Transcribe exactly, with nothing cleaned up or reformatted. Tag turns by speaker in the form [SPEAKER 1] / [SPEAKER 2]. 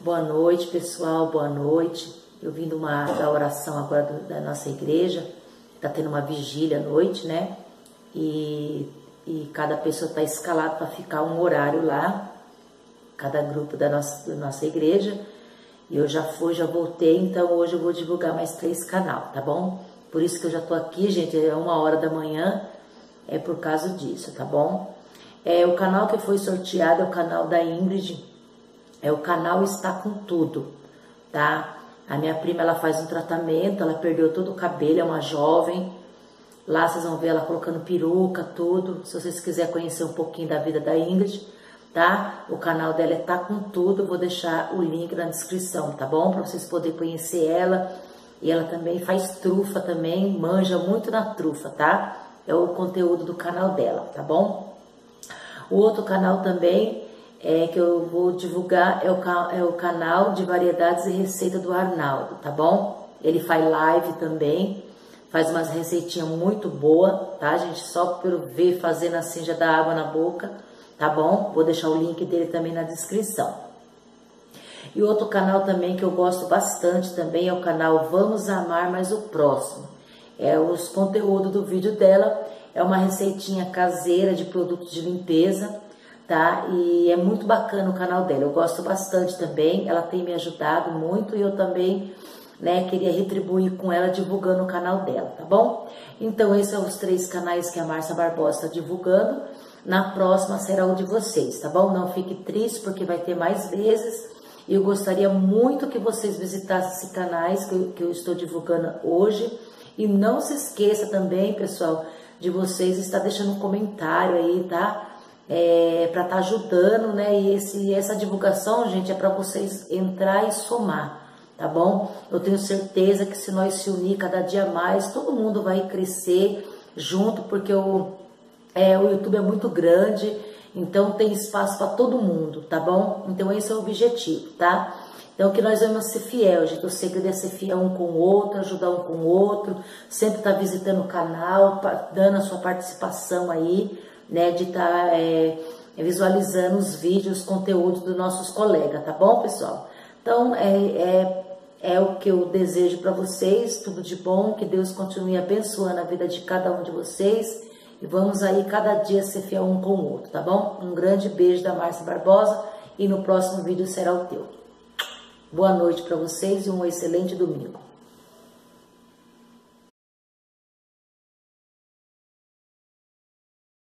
[SPEAKER 1] Boa noite, pessoal, boa noite. Eu vim de uma, da oração agora do, da nossa igreja, tá tendo uma vigília à noite, né? E, e cada pessoa tá escalada para ficar um horário lá, cada grupo da nossa, da nossa igreja. E eu já fui, já voltei, então hoje eu vou divulgar mais três canais, tá bom? Por isso que eu já tô aqui, gente, é uma hora da manhã, é por causa disso, tá bom? É, o canal que foi sorteado é o canal da Ingrid, é o canal Está Com Tudo, tá? A minha prima, ela faz um tratamento, ela perdeu todo o cabelo, é uma jovem. Lá vocês vão ver ela colocando peruca, tudo. Se vocês quiserem conhecer um pouquinho da vida da Ingrid, tá? O canal dela é Tá Com Tudo, eu vou deixar o link na descrição, tá bom? Para vocês poderem conhecer ela. E ela também faz trufa também, manja muito na trufa, tá? É o conteúdo do canal dela, tá bom? O outro canal também é que eu vou divulgar é o, é o canal de variedades e receita do Arnaldo, tá bom? Ele faz live também, faz umas receitinhas muito boas, tá, gente? Só por ver fazendo assim já dá água na boca, tá bom? Vou deixar o link dele também na descrição. E outro canal também que eu gosto bastante também é o canal Vamos Amar Mais o Próximo. É os conteúdos do vídeo dela, é uma receitinha caseira de produtos de limpeza, tá? E é muito bacana o canal dela, eu gosto bastante também, ela tem me ajudado muito e eu também, né, queria retribuir com ela divulgando o canal dela, tá bom? Então esses são os três canais que a Márcia Barbosa está divulgando, na próxima será o de vocês, tá bom? Não fique triste porque vai ter mais vezes, e eu gostaria muito que vocês visitassem esses canais que eu, que eu estou divulgando hoje, e não se esqueça também, pessoal, de vocês estar deixando um comentário aí, tá? É, para estar tá ajudando, né? E esse, essa divulgação, gente, é para vocês entrar e somar, tá bom? Eu tenho certeza que se nós se unir cada dia mais, todo mundo vai crescer junto, porque o, é, o YouTube é muito grande, então tem espaço para todo mundo, tá bom? Então esse é o objetivo, tá? Então que nós vamos ser fiel, gente. O segredo é ser fiel um com o outro, ajudar um com o outro, sempre estar tá visitando o canal, dando a sua participação aí, né, de estar tá, é, visualizando os vídeos, os conteúdos dos nossos colegas, tá bom, pessoal? Então, é, é, é o que eu desejo para vocês, tudo de bom, que Deus continue abençoando a vida de cada um de vocês, e vamos aí cada dia ser fiel um com o outro, tá bom? Um grande beijo da Márcia Barbosa, e no próximo vídeo será o teu. Boa noite para vocês e um excelente domingo.